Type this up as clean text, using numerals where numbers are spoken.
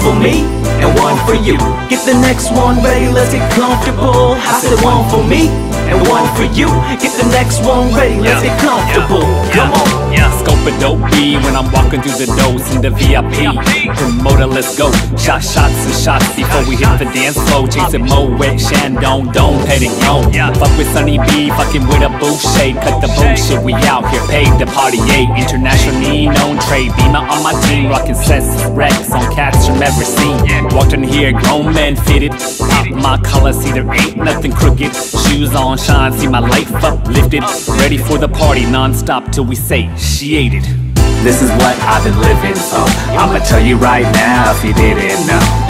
for me and one for you. Get the next one ready, let's get comfortable. I said one for me and one for you. Get the next one ready, let's get comfortable. Come on. Scope a dope B when I'm walking through the doors in the VIP. Promoter, let's go. Shots and shots before we hit the dance floor. Chasing Moet, Shandong, don't pay the yo. Fuck with Sonny B, fucking with a Boucher. Cut the bullshit, we out here, paid the party 8. Internationally known Trey Beama on my team. Rockin' sets, Rex on cats from every scene. Walked in here, grown men fitted. Pop my collar, see there ain't nothing crooked. Shoes on, shine, see my life uplifted. Ready for the party non-stop till we satiated. This is what I've been living, so I'ma tell you right now if you didn't know.